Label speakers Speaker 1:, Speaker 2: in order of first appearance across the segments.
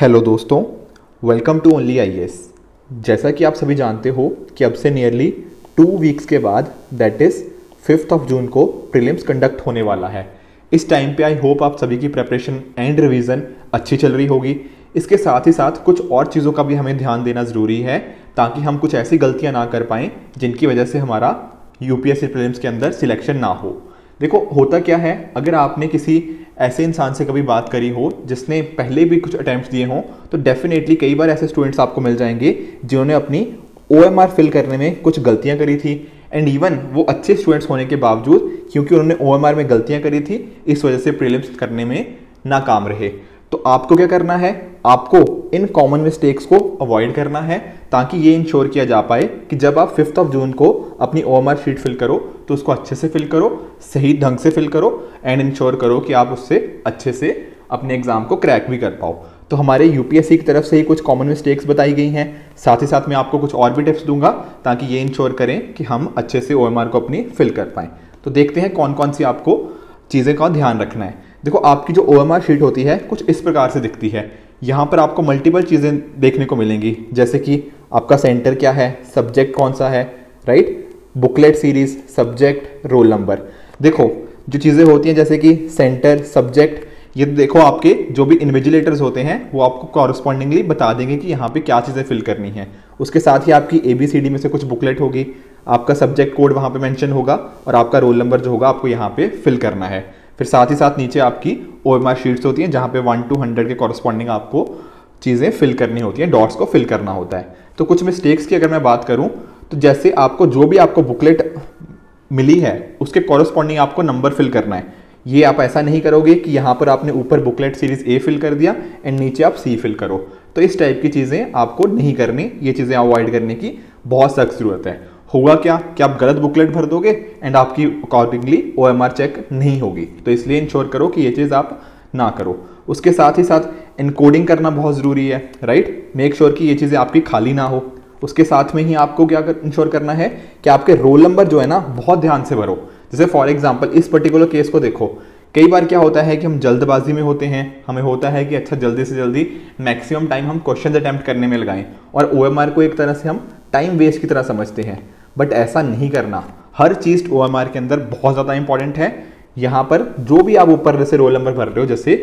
Speaker 1: Hello दोस्तों, welcome to only IAS. जैसा कि आप सभी जानते हो कि अब से नियरली 2 वीक्स के बाद दैट इज़ 5 जून को प्रीलिम्स कंडक्ट होने वाला है। इस टाइम पे आई होप आप सभी की प्रेपरेशन एंड रिवीजन अच्छी चल रही होगी। इसके साथ ही साथ कुछ और चीज़ों का भी हमें ध्यान देना ज़रूरी है ताकि हम कुछ ऐसी गलतियाँ ना कर पाएँ जिनकी वजह से हमारा यूपीएससी प्रीलिम्स के अंदर सिलेक्शन ना हो। देखो होता क्या है, अगर आपने किसी ऐसे इंसान से कभी बात करी हो जिसने पहले भी कुछ अटैम्प्ट्स दिए हों तो डेफिनेटली कई बार ऐसे स्टूडेंट्स आपको मिल जाएंगे जिन्होंने अपनी ओएमआर फिल करने में कुछ गलतियां करी थी। एंड इवन वो अच्छे स्टूडेंट्स होने के बावजूद क्योंकि उन्होंने ओएमआर में गलतियां करी थी इस वजह से प्रीलिम्स करने में नाकाम रहे। तो आपको क्या करना है, आपको इन कॉमन मिस्टेक्स को अवॉइड करना है ताकि ये इंश्योर किया जा पाए कि जब आप 5 जून को अपनी ओएमआर शीट फिल करो तो उसको अच्छे से फिल करो, सही ढंग से फिल करो एंड इंश्योर करो कि आप उससे अच्छे से अपने एग्जाम को क्रैक भी कर पाओ। तो हमारे यूपीएससी की तरफ से ही कुछ कॉमन मिस्टेक्स बताई गई हैं, साथ ही साथ मैं आपको कुछ और भी टिप्स दूंगा ताकि ये इंश्योर करें कि हम अच्छे से ओएमआर को अपनी फिल कर पाएँ। तो देखते हैं कौन कौन सी आपको चीज़ें का ध्यान रखना है। देखो आपकी जो ओएमआर शीट होती है कुछ इस प्रकार से दिखती है। यहाँ पर आपको मल्टीपल चीज़ें देखने को मिलेंगी, जैसे कि आपका सेंटर क्या है, सब्जेक्ट कौन सा है, right, booklet series, subject, roll number. देखो जो चीज़ें होती हैं जैसे कि सेंटर, सब्जेक्ट, ये देखो आपके जो भी इन्विजिलेटर्स होते हैं वो आपको कॉरस्पॉन्डिंगली बता देंगे कि यहाँ पे क्या चीज़ें फिल करनी है। उसके साथ ही आपकी ABCD में से कुछ बुकलेट होगी, आपका सब्जेक्ट कोड वहाँ पे मेंशन होगा और आपका रोल नंबर जो होगा आपको यहाँ पे फिल करना है। फिर साथ ही साथ नीचे आपकी ओएमआर शीट्स होती हैं जहाँ पे 1 to 100 के कॉरस्पॉन्डिंग आपको चीज़ें फिल करनी होती हैं, डॉट्स को फिल करना होता है। तो कुछ मिस्टेक्स की अगर मैं बात करूँ तो जैसे आपको जो भी आपको बुकलेट मिली है उसके कॉरस्पॉन्डिंग आपको नंबर फिल करना है। ये आप ऐसा नहीं करोगे कि यहाँ पर आपने ऊपर बुकलेट सीरीज A फिल कर दिया एंड नीचे आप C फिल करो। तो इस टाइप की चीज़ें आपको नहीं करनी, ये चीज़ें अवॉइड करने की बहुत सख्त ज़रूरत है। होगा क्या कि आप गलत बुकलेट भर दोगे एंड आपकी अकॉर्डिंगली ओएमआर चेक नहीं होगी। तो इसलिए इंश्योर करो कि ये चीज़ आप ना करो। उसके साथ ही साथ इनकोडिंग करना बहुत ज़रूरी है, राइट। मेक श्योर कि ये चीज़ें आपकी खाली ना हो। उसके साथ में ही आपको क्या इंश्योर करना है कि आपके रोल नंबर जो है ना बहुत ध्यान से भरो। जैसे फॉर एग्जाम्पल इस पर्टिकुलर केस को देखो, कई बार क्या होता है कि हम जल्दबाजी में होते हैं, हमें होता है कि अच्छा जल्दी से जल्दी मैक्सिमम टाइम हम क्वेश्चन अटैम्प्ट करने में लगाएं और ओएमआर को एक तरह से हम टाइम वेस्ट की तरह समझते हैं। बट ऐसा नहीं करना, हर चीज़ ओएमआर के अंदर बहुत ज़्यादा इंपॉर्टेंट है। यहाँ पर जो भी आप ऊपर जैसे रोल नंबर भर रहे हो जैसे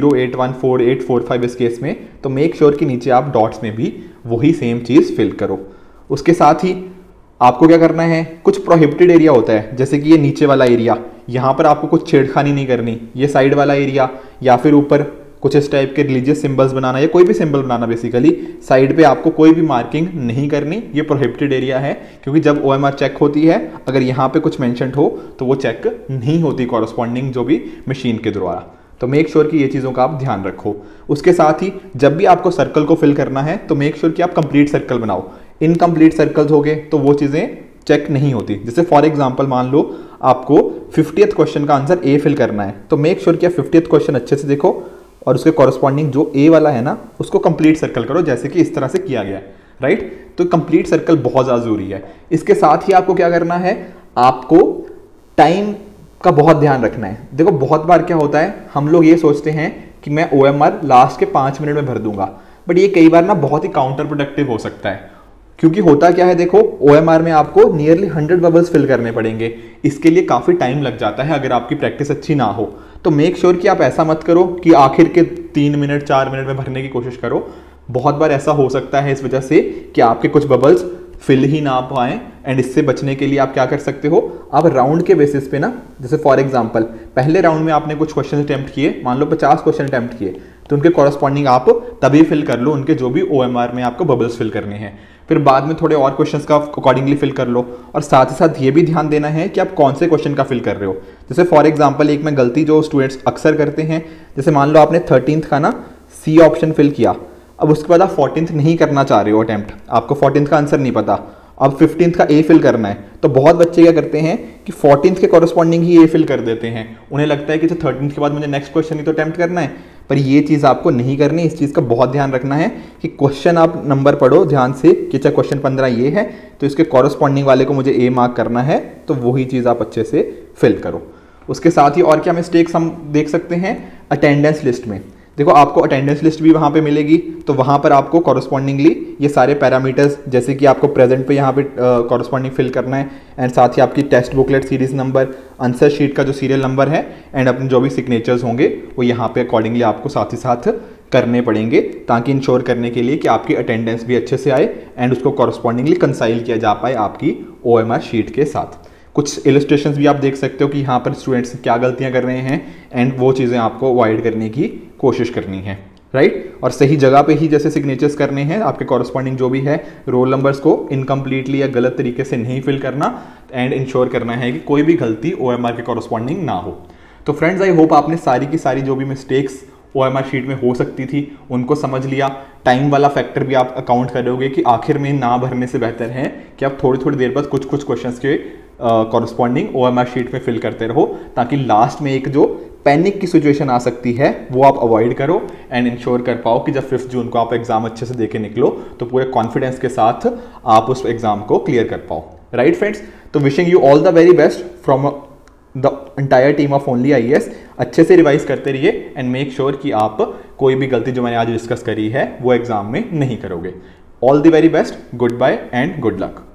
Speaker 1: 0814845 इस केस में, तो मेक श्योर कि नीचे आप डॉट्स में भी वही सेम चीज़ फिल करो। उसके साथ ही आपको क्या करना है, कुछ प्रोहिबिटेड एरिया होता है जैसे कि ये नीचे वाला एरिया, यहाँ पर आपको कुछ छेड़खानी नहीं करनी। ये साइड वाला एरिया या फिर ऊपर कुछ इस टाइप के रिलीजियस सिंबल्स बनाना या कोई भी सिंबल बनाना, बेसिकली साइड पे आपको कोई भी मार्किंग नहीं करनी। ये प्रोहिबिटेड एरिया है क्योंकि जब ओएमआर चेक होती है अगर यहाँ पे कुछ मेंशन हो तो वो चेक नहीं होती कॉरस्पॉन्डिंग जो भी मशीन के द्वारा। तो मेक श्योर कि ये चीज़ों का आप ध्यान रखो। उसके साथ ही जब भी आपको सर्कल को फिल करना है तो मेक श्योर कि आप कंप्लीट सर्कल बनाओ। इनकम्प्लीट सर्कल्स हो गए तो वो चीज़ें चेक नहीं होती। जैसे फॉर एग्जांपल मान लो आपको 50th क्वेश्चन का आंसर A फिल करना है तो मेक श्योर कि आप 50th क्वेश्चन अच्छे से देखो और उसके कॉरस्पॉन्डिंग जो A वाला है ना उसको कंप्लीट सर्कल करो जैसे कि इस तरह से किया गया है, राइट। तो कंप्लीट सर्कल बहुत ज़्यादा जरूरी है। इसके साथ ही आपको क्या करना है, आपको टाइम का बहुत ध्यान रखना है। देखो बहुत बार क्या होता है, हम लोग ये सोचते हैं कि मैं ओएमआर लास्ट के 5 मिनट में भर दूंगा, बट ये कई बार ना बहुत ही काउंटर प्रोडक्टिव हो सकता है। क्योंकि होता क्या है, देखो ओएमआर में आपको नियरली 100 बबल्स फिल करने पड़ेंगे, इसके लिए काफ़ी टाइम लग जाता है अगर आपकी प्रैक्टिस अच्छी ना हो। तो मेक श्योर कि आप ऐसा मत करो कि आखिर के 3 मिनट 4 मिनट में भरने की कोशिश करो। बहुत बार ऐसा हो सकता है इस वजह से कि आपके कुछ बबल्स फिल ही ना पाएँ एंड इससे बचने के लिए आप क्या कर सकते हो, आप राउंड के बेसिस पे ना, जैसे फॉर एग्जांपल पहले राउंड में आपने कुछ क्वेश्चन अटैम्प्ट किए, मान लो 50 क्वेश्चन अटैम्प्ट किए, तो उनके कॉरस्पॉन्डिंग आप तभी फिल कर लो उनके जो भी ओएमआर में आपको बबल्स फिल करने हैं। फिर बाद में थोड़े और क्वेश्चंस का अकॉर्डिंगली फिल कर लो और साथ ही साथ ये भी ध्यान देना है कि आप कौन से क्वेश्चन का फिल कर रहे हो। जैसे फॉर एग्जांपल एक मैं गलती जो स्टूडेंट्स अक्सर करते हैं, जैसे मान लो आपने 13th का ना C ऑप्शन फिल किया, अब उसके बाद आप 14th नहीं करना चाह रहे हो अटैम्प्ट, आपको 14th का आंसर नहीं पता, अब 15th का A फिल करना है। तो बहुत बच्चे क्या करते हैं कि 14th के कॉरस्पॉन्डिंग ही A फिल कर देते हैं, उन्हें लगता है कि 13th के बाद मुझे नेक्स्ट क्वेश्चन ही तो अटैम्प्ट करना है, पर ये चीज़ आपको नहीं करनी। इस चीज़ का बहुत ध्यान रखना है कि क्वेश्चन आप नंबर पढ़ो ध्यान से कि चाहे क्वेश्चन 15 ये है तो इसके कॉरस्पॉन्डिंग वाले को मुझे A मार्क करना है, तो वही चीज़ आप अच्छे से फिल करो। उसके साथ ही और क्या मिस्टेक्स हम देख सकते हैं अटेंडेंस लिस्ट में। देखो आपको अटेंडेंस लिस्ट भी वहाँ पे मिलेगी, तो वहाँ पर आपको कॉरस्पॉन्डिंगली ये सारे पैरामीटर्स जैसे कि आपको प्रेजेंट पे यहाँ पे कॉरस्पॉन्डिंग फिल करना है, एंड साथ ही आपकी text booklet series number, answer sheet का जो सीरियल नंबर है, एंड अपने जो भी सिग्नेचर्स होंगे वो यहाँ पे अकॉर्डिंगली आपको साथ ही साथ करने पड़ेंगे, ताकि इंश्योर करने के लिए कि आपकी अटेंडेंस भी अच्छे से आए एंड उसको कॉरस्पॉन्डिंगली कंसाइल किया जा पाए आपकी OMR शीट के साथ। कुछ इलस्ट्रेशंस भी आप देख सकते हो कि यहाँ पर स्टूडेंट्स क्या गलतियाँ कर रहे हैं, एंड वो चीज़ें आपको अवॉइड करने की कोशिश करनी है, राइट। और सही जगह पे ही जैसे सिग्नेचर्स करने हैं, आपके कॉरस्पॉन्डिंग जो भी है रोल नंबर्स को इनकम्प्लीटली या गलत तरीके से नहीं फिल करना, एंड इंश्योर करना है कि कोई भी गलती OMR के कॉरस्पॉन्डिंग ना हो। तो फ्रेंड्स, आई होप आपने सारी की सारी जो भी मिस्टेक्स OMR शीट में हो सकती थी उनको समझ लिया। टाइम वाला फैक्टर भी आप अकाउंट करोगे कि आखिर में ना भरने से बेहतर है कि आप थोड़ी थोड़ी देर बाद कुछ कुछ क्वेश्चंस के कॉरस्पॉन्डिंग OMR शीट में फिल करते रहो, ताकि लास्ट में एक जो पैनिक की सिचुएशन आ सकती है वो आप अवॉइड करो, एंड इंश्योर कर पाओ कि जब 5 जून को आप एग्जाम अच्छे से देके निकलो तो पूरे कॉन्फिडेंस के साथ आप उस एग्जाम को क्लियर कर पाओ, राइट फ्रेंड्स। तो wishing you all the very best from the entire team of only IAS। अच्छे से रिवाइज करते रहिए एंड मेक श्योर कि आप कोई भी गलती जो मैंने आज डिस्कस करी है वो एग्जाम में नहीं करोगे। All the very best, goodbye and good luck.